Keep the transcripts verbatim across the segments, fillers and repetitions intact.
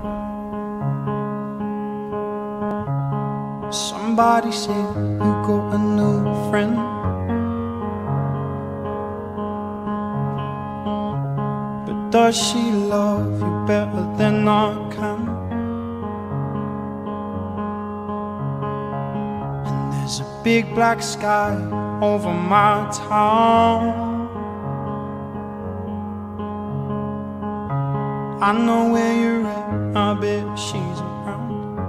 Somebody said you got a new friend, but does she love you better than I can? And there's a big black sky over my town. I know where you're at, I bet she's around.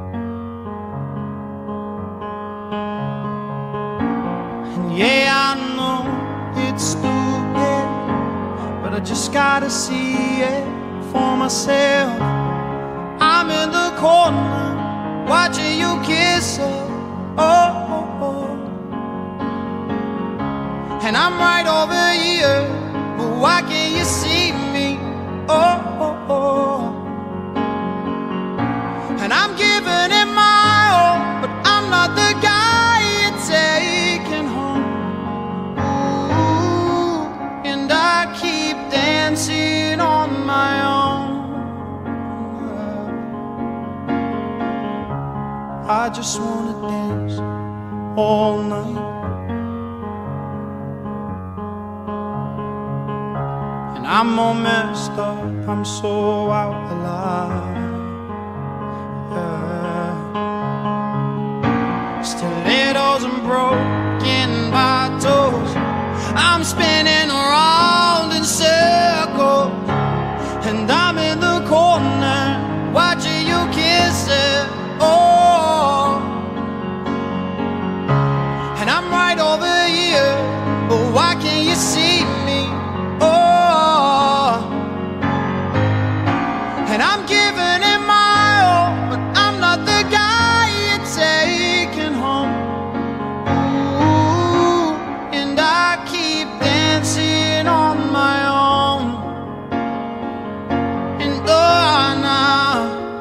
And yeah, I know it's stupid, but I just gotta see it for myself. I'm in the corner, watching you kiss her, oh, oh, oh. And I'm right over here, but why can't you see me, oh, oh, oh. And I'm giving it my all, but I'm not the guy you're taking home. Ooh, and I keep dancing on my own. I just wanna dance all night, and I'm all messed up, I'm so out of line. Stilettos and broken bottles, I'm spinning around in circles, and I'm in the corner watching you kiss it, oh. And I'm right over here, but why can't you see me, oh. And I'm giving it my all, but I'm not the guy you're taking home. Ooh, and I keep dancing on my own. And oh, nah.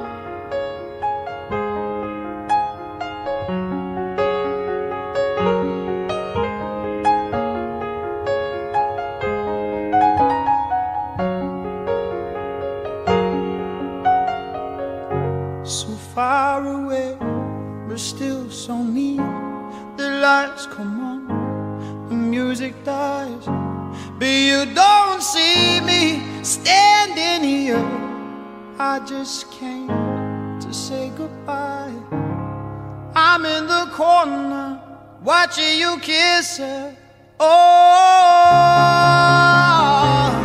So far away, but still so near. The lights come on, the music dies, but you don't see me standing here. I just came to say goodbye. I'm in the corner watching you kiss her, oh.